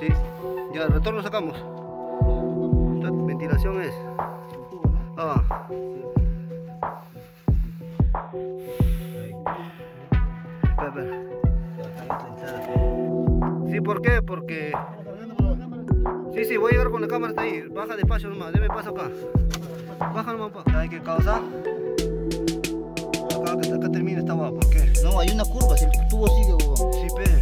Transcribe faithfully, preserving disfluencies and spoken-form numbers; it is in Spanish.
Sí, ya el retorno sacamos. La ventilación es. Ah. Espera, espera. Sí, ¿por qué? Porque. Sí, sí, voy a llegar con la cámara hasta ahí. Baja despacio nomás, deme paso acá. Baja nomás, pa. Hay que causar. Acá, acá termina esta guapa, ¿por qué? No, hay una curva, si el tubo sigue, huevón. Sí, pe.